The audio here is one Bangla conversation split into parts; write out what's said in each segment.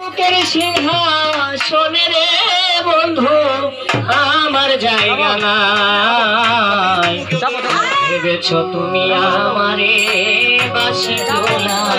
বুকের সিংহাসনে রে বন্ধু আমার জায়গা নাই। ভেবেছ তুমি আমারে বাসি তোলার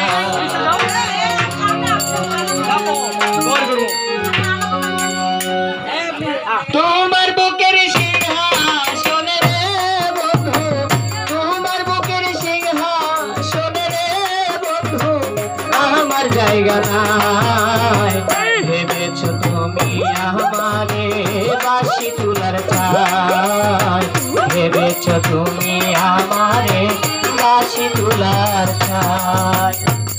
তোমার বুকের সিংহাসনে রে বন্ধু, তোমার বুকের সিংহাসনে রে বন্ধু আমার জায়গা নাই। ভেবেছ তুমি আমারে বাসি তোলার চাই, ভেবেছ তুমি আমারে বাসি তোলার চাই।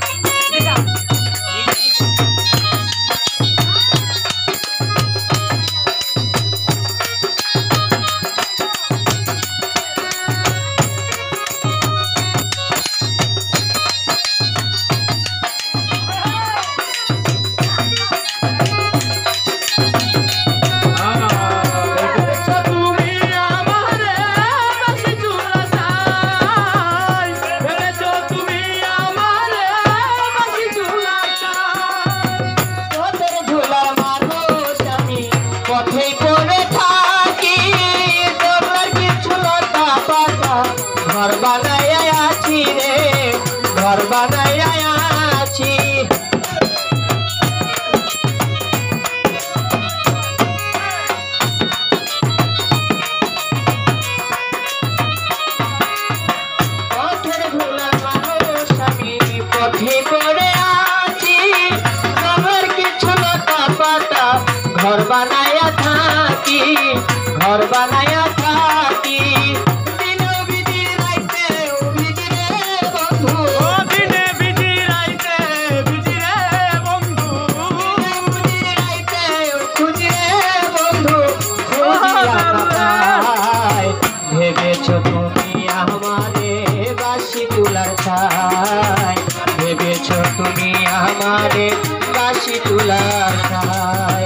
ঘর বানাইয়া আছি রে, ঘর বানাইয়া আছি। পথের ভোলা মানুষ আমি পথে পড়ে আছি, আমার কিছু লতা পাতা ঘর বানাইয়া থাকি, ঘর বানাইয়া থাকি। ভেবেছ তুমি আমারে বাসি তোলার চাই, ভেবেছ তুমি আমারে বাসি তোলার চাই।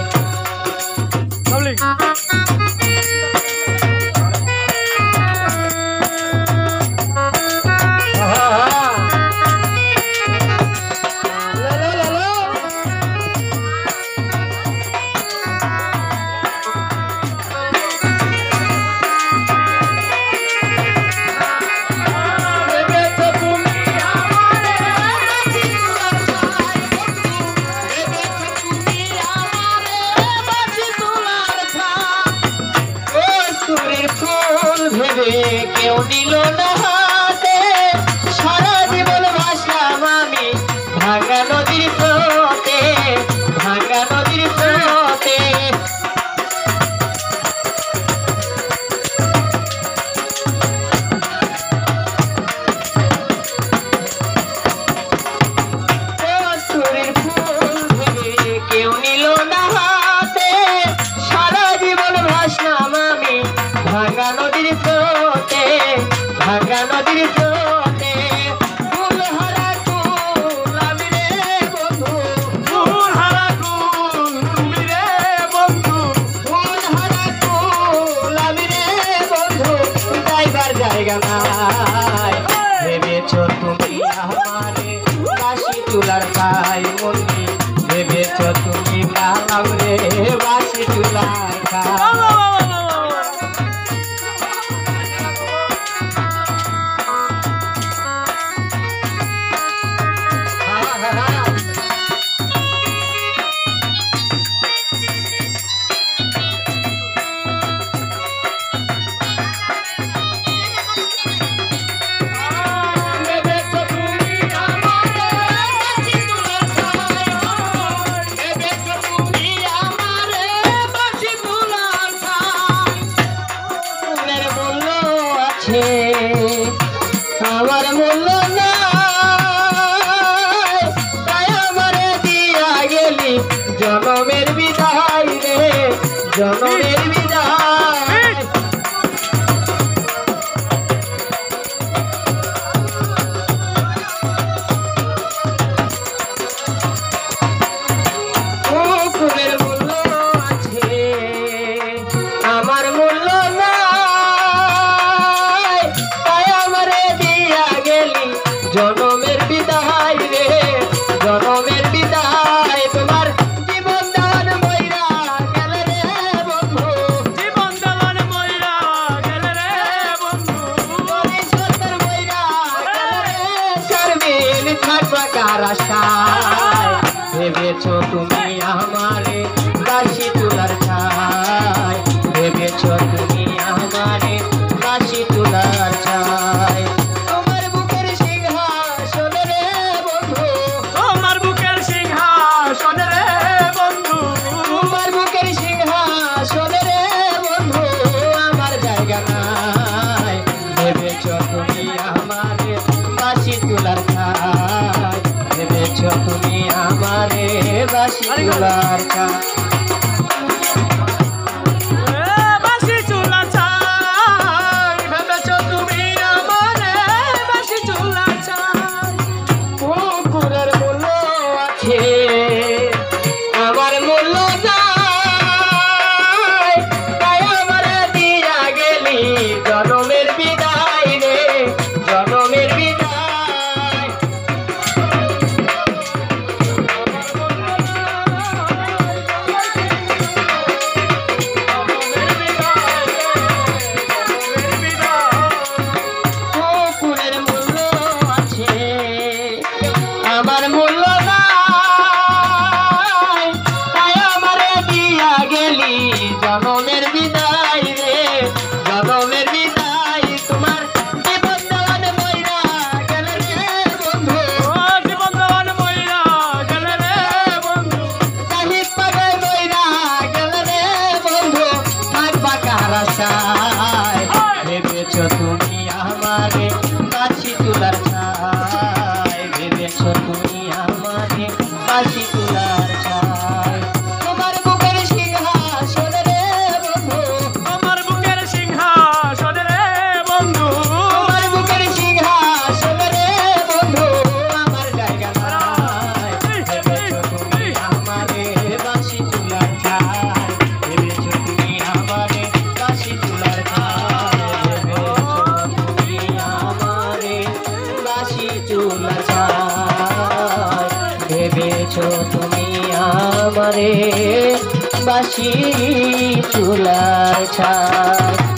ভেবেছো তুমি আমারে বাসি তুলার ছাই, ভেবেছো তুমি আমারে বাসি তুলার ছাই। তোমার বুকের সিংহাসন রে বন্ধু, তোমার বুকের সিংহাসন রে বন্ধু, তোমার বুকের সিংহাসন রে বন্ধু, আমার জায়গা নাই। ভেবেছো তুমি আমারে বাসি তুলার ছাই, ভেবেছো তুমি আমারে বাসি তুলার ছাই। বাসি চুলা চাই, ভেবেছো তুমি আমারে বাসি চুলা চাই। কুকুরের মূল্য আছে আমার মূল্য নাই, তাই আমার দিয়া গেলি জনমের বিদায় রে, জনমের বিদায়। কুকুরের মূল্য আছে আমার মূল্য নাই, তাই আমারে দিয়া গেলি জনমের বিদায় রে, জনমের বিদায়। তোমার জীবন দেওয়ান মইরা গেলে রে বন্ধু, জীবন দেওয়ান মইরা গেলে রে বন্ধু, কাহিত পাগে মইরা গেলে রে বন্ধু, থাকবা কার আশায়। ভেবেছো তুমি আমারে বাসি তুলার ছাই, ভেবেছো তুমি আমারে বাসি তুলার ছাই। তোমার বুকের সিংহাসন রে বন্ধু, আমার বুকের সিংহাসন রে বন্ধু, তোমার বুকের সিংহাসন রে বন্ধু, আমার জায়গা নাই। ভেবেছো তুমি আমারে বাসি তুলার ছাই, ভেবেছো তুমি আমারে বাসি তুলার ছাই, ভেবেছো তুমি আমারে বাসি তুলার ছাই, ভেবেছো তুমি আমারে বাসি তুলার ছাই।